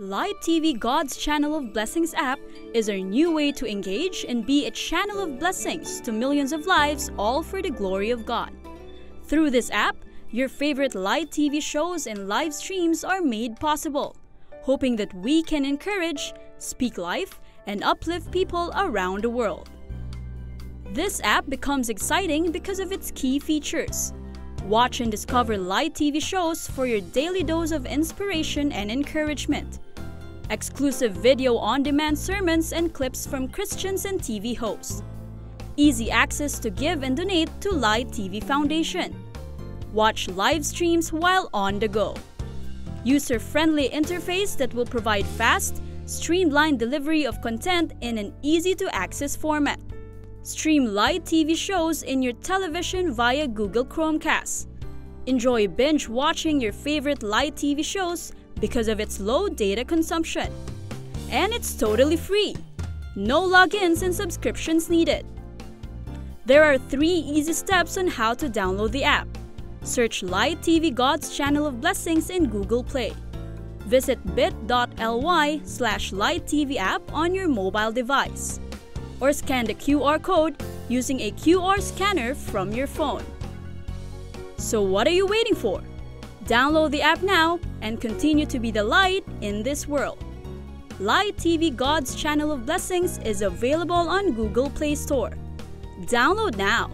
Light TV God's Channel of Blessings app is our new way to engage and be a channel of blessings to millions of lives, all for the glory of God. Through this app, your favorite Light TV shows and live streams are made possible, hoping that we can encourage, speak life, and uplift people around the world. This app becomes exciting because of its key features. Watch and discover Light TV shows for your daily dose of inspiration and encouragement. Exclusive video on-demand sermons and clips from Christians and TV hosts. Easy access to give and donate to Light TV Foundation. Watch live streams while on the go. User-friendly interface that will provide fast, streamlined delivery of content in an easy-to-access format. Stream Light TV shows in your television via Google Chromecast. Enjoy binge-watching your favorite Light TV shows because of its low data consumption. And it's totally free. No logins and subscriptions needed. There are 3 easy steps on how to download the app. Search Light TV God's Channel of Blessings in Google Play. Visit bit.ly/lighttvapp on your mobile device. Or scan the QR code using a QR scanner from your phone. So what are you waiting for? Download the app now and continue to be the light in this world. Light TV God's Channel of Blessings is available on Google Play Store. Download now.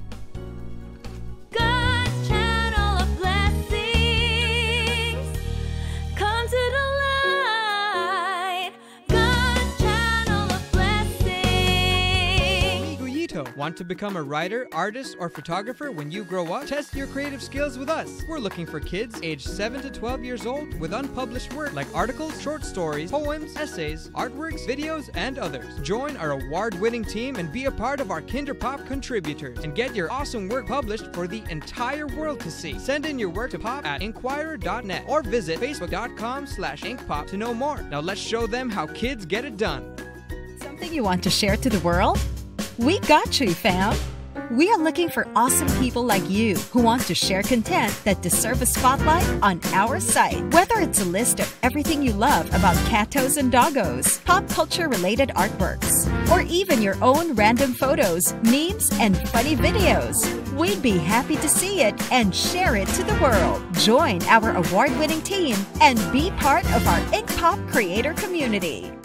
God's channel of blessings. Come to the light. God's channel of blessings. Want to become a writer, artist, or photographer when you grow up? Test your creative skills with us. We're looking for kids aged 7 to 12 years old with unpublished work like articles, short stories, poems, essays, artworks, videos, and others. Join our award-winning team and be a part of our Kinderpop contributors and get your awesome work published for the entire world to see. Send in your work to pop@inquirer.net or visit facebook.com/inkpop to know more. Now let's show them how kids get it done. Something you want to share to the world? We got you, fam! We are looking for awesome people like you who want to share content that deserve a spotlight on our site. Whether it's a list of everything you love about catos and doggos, pop culture-related artworks, or even your own random photos, memes, and funny videos, we'd be happy to see it and share it to the world. Join our award-winning team and be part of our Ink Pop creator community.